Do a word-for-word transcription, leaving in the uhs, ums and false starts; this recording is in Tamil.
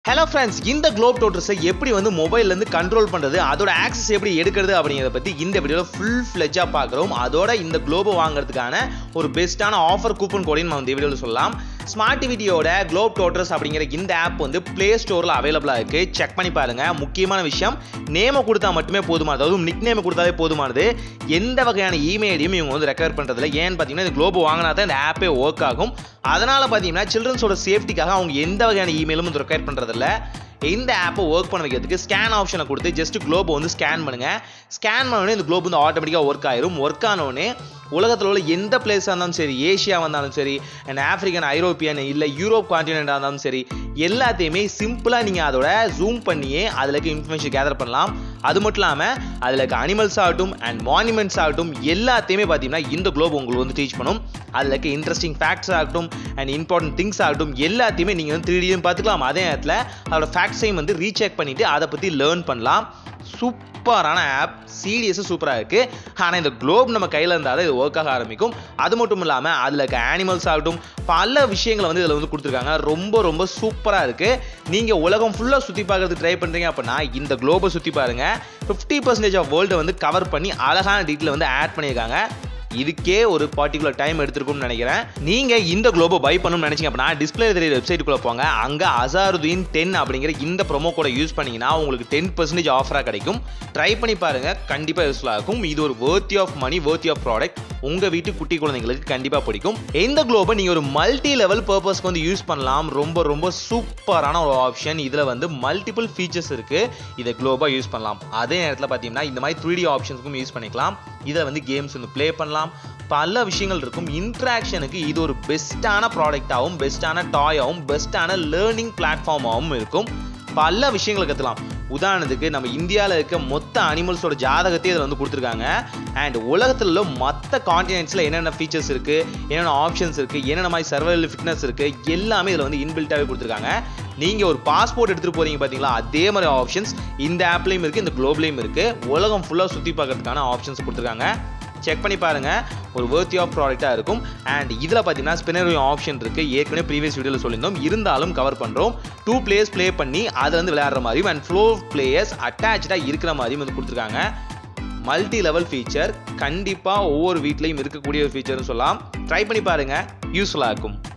Hello friends, இந்த Globe Trotters எப்படி வந்து மொபைல்ல இருந்து கண்ட்ரோல் பண்றது, அதோட ஆக்சஸ் எப்படி எடுக்கிறது அப்படிங்கறத பத்தி இந்த வீடியோல full fledged-ஆ பார்க்கறோம். அதோட இந்த Globe வாங்குறதுக்கான ஒரு பெஸ்டான ஆஃபர் கூப்பன் கோடையும் நான் இந்த வீடியோல சொல்லலாம். Smart T V யோட Globe Trotters அப்படிங்கற இந்த ஆப் வந்து Play Store-ல அவேலபிளா இருக்கு. செக் பண்ணி பாருங்க. முக்கியமான விஷயம், நேம கொடுத்தா மட்டுமே போதுமானது. அதுவும் நிக் நேம் கொடுத்தாலே போதுமானது. எந்த வகையான இமெயில் ஐடியும் இவங்க வந்து ரெக்கவர் பண்றது இல்ல. ஏன்னு பாத்தீங்கன்னா இந்த Globe வாங்குனா தான் இந்த ஆப்பே வர்க் ஆகும். அதனால பாத்தீங்கன்னா சில்ட்ரன்ஸோட சேஃப்டிக்காக அவங்க எந்த வகையான இமெயிலும் வந்து ரெக்கவர் பண்றது இல்ல. இந்த ஆப்பை ஒர்க் பண்ண வைக்கிறதுக்கு ஸ்கேன் ஆப்ஷனை கொடுத்து ஜஸ்ட் குளோப் வந்து ஸ்கேன் பண்ணுங்க. ஸ்கேன் பண்ணோடனே இந்த குளோப் வந்து ஆட்டோமேட்டிக்காக ஒர்க் ஆயிரும். ஒர்க் ஆனோடனே உலகத்தில் உள்ள எந்த பிளேஸாக இருந்தாலும் சரி, ஏஷியா வந்தாலும் சரி, அண்ட் ஆப்பிரிக்கன், ஐரோப்பியன் இல்லை யூரோப் கான்டினென்ட்டாக இருந்தாலும் சரி, எல்லாத்தையுமே சிம்பிளாக நீங்கள் அதோட ஜூம் பண்ணியே அதில் இருக்க இன்ஃபர்மேஷன் கேதர் பண்ணலாம். அது மட்டும் இல்லாமல் அதில் இருக்க அனிமல்ஸ் ஆகட்டும் அண்ட் மானுமெண்ட்ஸ் ஆகட்டும் எல்லாத்தையுமே பார்த்தீங்கன்னா இந்த குளோப் உங்களுக்கு வந்து டீச் பண்ணும். அதில் இருக்க இன்ட்ரெஸ்டிங் ஃபேக்ட்ஸ் ஆகட்டும் அண்ட் இம்பார்ட்டன்ட் திங்ஸ் ஆகட்டும் எல்லாத்தையுமே நீங்கள் வந்து த்ரீ டியும் பார்த்துக்கலாம். அதே நேரத்தில் அதோட ஃபேக்ட்ஸையும் வந்து ரீசெக் பண்ணிவிட்டு அதை பற்றி லேர்ன் பண்ணலாம். சூப்பரான ஆப், சீரியஸாக சூப்பராக இருக்குது. ஆனால் இந்த குளோப் நம்ம கையில் இருந்தால் தான் இது ஒர்க் ஆக ஆரம்பிக்கும். அது மட்டும் இல்லாமல் அதில் இருக்க ஆனிமல்ஸ் ஆகட்டும் பல விஷயங்களை வந்து இதில் வந்து கொடுத்துருக்காங்க. ரொம்ப ரொம்ப சூப்பராக இருக்குது. நீங்கள் உலகம் ஃபுல்லாக சுற்றி பார்க்கறதுக்கு ட்ரை பண்ணுறீங்க அப்படின்னா இந்த குளோபை சுற்றி பாருங்கள். ஃபிஃப்டி பர்சன்டேஜ் ஆஃப் வேர்ல்டை வந்து கவர் பண்ணி அழகான டீட்டெயில் வந்து ஆட் பண்ணியிருக்காங்க. இதுக்கே ஒரு பர்டிகுலர் டைம் எடுத்துருக்கும்னு நினைக்கிறேன். நீங்க இந்த குளோபை பை பண்ணணும்னு நினைச்சீங்க அப்படின்னா டிஸ்பிளே தெரியுற வெப்சைட்டுக்குள்ள போங்க. அங்க அசாருதீன் டென் அப்படிங்கிற இந்த ப்ரோமோ கோட யூஸ் பண்ணீங்கன்னா உங்களுக்கு டென் பர்சன்டேஜ் ஆஃபரா கிடைக்கும். ட்ரை பண்ணி பாருங்க, கண்டிப்பா யூஸ்ஃபுல்லா இருக்கும். இது ஒரு worthy of money, worthy of product. உங்க வீட்டு குட்டி குழந்தைங்களுக்கு கண்டிப்பா பிடிக்கும். இந்த குளோபை நீங்க ஒரு மல்டி லெவல் பர்பஸ்க்கு வந்து யூஸ் பண்ணலாம். ரொம்ப ரொம்ப சூப்பரான ஒரு ஆப்ஷன். இதுல வந்து மல்டிபிள் ஃபீச்சர்ஸ் இருக்கு. இதை குளோபா யூஸ் பண்ணலாம். அதே நேரத்தில் பார்த்தீங்கன்னா இந்த மாதிரி த்ரீ டி ஆப்ஷன்ஸ்க்கும் யூஸ் பண்ணிக்கலாம். இதை வந்து கேம்ஸ் வந்து ப்ளே பண்ணலாம். பல விஷயங்கள் இருக்கும். இன்ட்ராக்ஷனுக்கு இது ஒரு பெஸ்டான ப்ராடக்டாகவும் பெஸ்டான டாயாகவும் பெஸ்டான லேர்னிங் பிளாட்ஃபார்மாகவும் இருக்கும். பல விஷயங்களை கற்றுலாம். உதாரணத்துக்கு நம்ம இந்தியாவில் இருக்க மொத்த அனிமல்ஸோட ஜாதகத்தையும் இதில் வந்து கொடுத்துருக்காங்க. அண்ட் உலகத்தில் உள்ள மற்ற கான்டினென்ட்ஸில் என்னென்ன ஃபீச்சர்ஸ் இருக்குது, என்னென்ன ஆப்ஷன்ஸ் இருக்குது, என்னென்ன மாதிரி சர்வைவல் ஃபிட்னஸ் இருக்குது, எல்லாமே இதில் வந்து இன்பில்ட்டாகவே கொடுத்துருக்காங்க. நீங்கள் ஒரு பாஸ்போர்ட் எடுத்துகிட்டு போகிறீங்க பார்த்தீங்களா, அதே மாதிரி ஆப்ஷன்ஸ் இந்த ஆப்லேயும் இருக்குது, இந்த குளோப்லேயும் இருக்குது. உலகம் ஃபுல்லாக சுற்றி பார்க்கறதுக்கான ஆப்ஷன்ஸ் கொடுத்துருக்காங்க. செக் பண்ணி பாருங்க. ஒரு வர்த்தி ஆஃப் ப்ராடக்டாக இருக்கும். அண்ட் இதில் பார்த்தீங்கன்னா ஸ்பின்னர் ஆப்ஷன் இருக்குது. ஏற்கனவே ப்ரீவியஸ் வீடியோவில் சொல்லியிருந்தோம், இருந்தாலும் கவர் பண்ணுறோம். டூ பிளேயர்ஸ் ப்ளே பண்ணி அதை வந்து விளையாடுற மாதிரியும் அண்ட் ஃப்ளோ பிளேயர்ஸ் அட்டாச்சாக இருக்கிற மாதிரியும் வந்து கொடுத்துருக்காங்க. மல்டி லெவல் ஃபீச்சர், கண்டிப்பாக ஒவ்வொரு வீட்லையும் இருக்கக்கூடிய ஒரு ஃபீச்சர்னு சொல்லலாம். ட்ரை பண்ணி பாருங்கள், யூஸ்ஃபுல்லாக இருக்கும்.